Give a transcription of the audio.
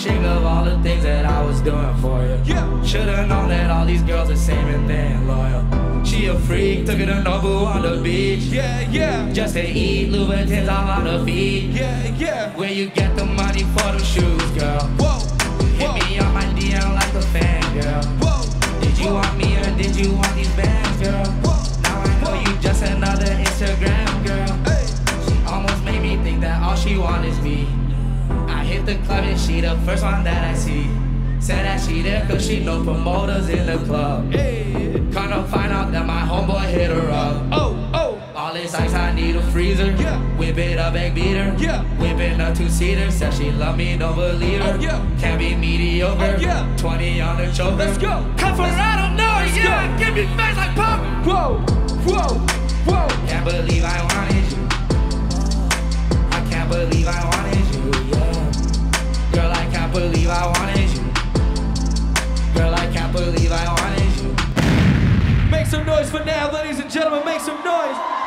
ashamed of all the things that I was doing for you. Yeah. Should've known that all these girls the same and they ain't loyal. She a freak, took her to Nobu on the beach. Yeah, yeah. Just to eat, Louboutins all on her feet. Yeah, yeah. Where you get the money for the shoes, girl? Whoa. Hit me on my DM like a fan, girl. Whoa. Did you want me or did you want these bands, girl? Whoa. Now I know you just another Instagram girl. Hey. She almost made me think that all she want is me. I hit the club and she the first one that I see. Said that she there cause she know promoters in the club. Hey. Kinda find out that my homeboy hit her up. Oh, oh. All this ice, I need a freezer. Yeah. Whip it up, egg beater. Yeah. Whipping a two-seater. Said she love me, don't believe her. Oh, yeah. Can't be mediocre. Oh, yeah. 20 on the choker. Let's go. Come from I don't know. Let's Yeah, go. give me face like pop. Whoa, whoa, whoa. Can't believe I wanted you. I can't believe I wanted you. Yeah. Girl, I can't believe I wanted you. Girl, I can't believe I wanted you. Make some noise for NAV, ladies and gentlemen. Make some noise.